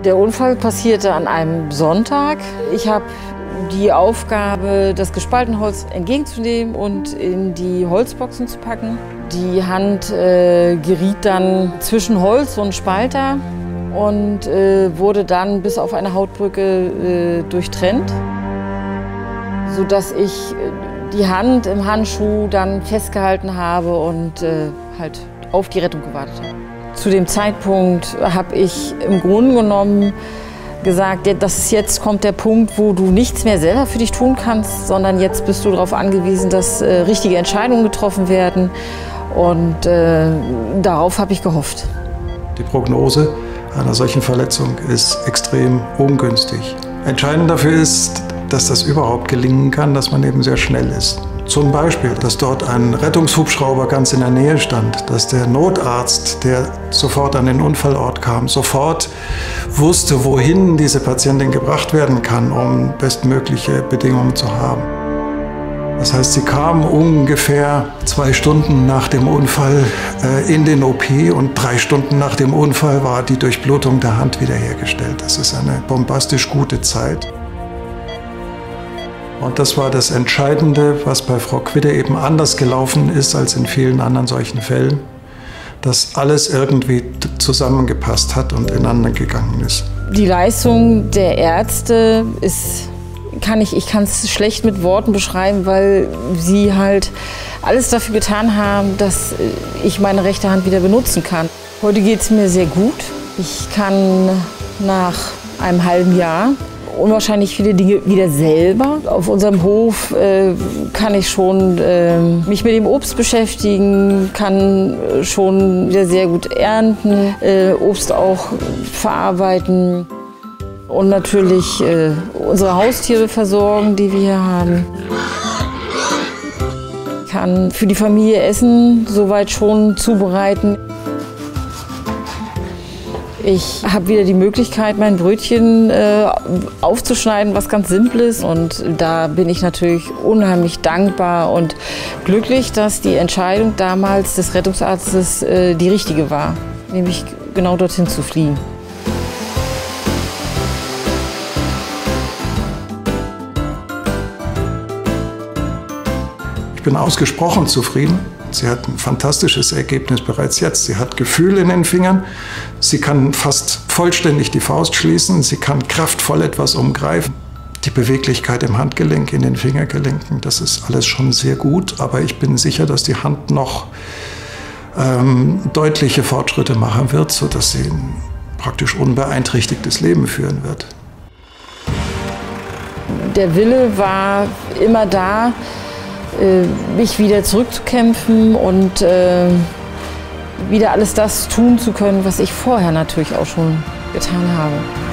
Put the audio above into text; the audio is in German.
Der Unfall passierte an einem Sonntag. Ich habe die Aufgabe, das gespaltene Holz entgegenzunehmen und in die Holzboxen zu packen. Die Hand geriet dann zwischen Holz und Spalter und wurde dann bis auf eine Hautbrücke durchtrennt, sodass ich die Hand im Handschuh dann festgehalten habe und halt auf die Rettung gewartet habe. Zu dem Zeitpunkt habe ich im Grunde genommen gesagt, jetzt kommt der Punkt, wo du nichts mehr selber für dich tun kannst, sondern jetzt bist du darauf angewiesen, dass richtige Entscheidungen getroffen werden. Und darauf habe ich gehofft. Die Prognose einer solchen Verletzung ist extrem ungünstig. Entscheidend dafür ist, dass das überhaupt gelingen kann, dass man eben sehr schnell ist. Zum Beispiel, dass dort ein Rettungshubschrauber ganz in der Nähe stand, dass der Notarzt, der sofort an den Unfallort kam, sofort wusste, wohin diese Patientin gebracht werden kann, um bestmögliche Bedingungen zu haben. Das heißt, sie kam ungefähr 2 Stunden nach dem Unfall in den OP und 3 Stunden nach dem Unfall war die Durchblutung der Hand wiederhergestellt. Das ist eine bombastisch gute Zeit. Und das war das Entscheidende, was bei Frau Quidde eben anders gelaufen ist als in vielen anderen solchen Fällen, dass alles irgendwie zusammengepasst hat und ineinander gegangen ist. Die Leistung der Ärzte ich kann es schlecht mit Worten beschreiben, weil sie halt alles dafür getan haben, dass ich meine rechte Hand wieder benutzen kann. Heute geht es mir sehr gut. Ich kann nach einem halben Jahr unwahrscheinlich viele Dinge wieder selber. Auf unserem Hof kann ich schon mich mit dem Obst beschäftigen, kann schon wieder sehr gut ernten, Obst auch verarbeiten und natürlich unsere Haustiere versorgen, die wir hier haben. Ich kann für die Familie Essen soweit schon zubereiten. Ich habe wieder die Möglichkeit, mein Brötchen aufzuschneiden, was ganz Simples. Und da bin ich natürlich unheimlich dankbar und glücklich, dass die Entscheidung damals des Rettungsarztes die richtige war, nämlich genau dorthin zu fliehen. Ich bin ausgesprochen zufrieden. Sie hat ein fantastisches Ergebnis bereits jetzt. Sie hat Gefühl in den Fingern. Sie kann fast vollständig die Faust schließen. Sie kann kraftvoll etwas umgreifen. Die Beweglichkeit im Handgelenk, in den Fingergelenken, das ist alles schon sehr gut. Aber ich bin sicher, dass die Hand noch deutliche Fortschritte machen wird, sodass sie ein praktisch unbeeinträchtigtes Leben führen wird. Der Wille war immer da, mich wieder zurückzukämpfen und wieder alles das tun zu können, was ich vorher natürlich auch schon getan habe.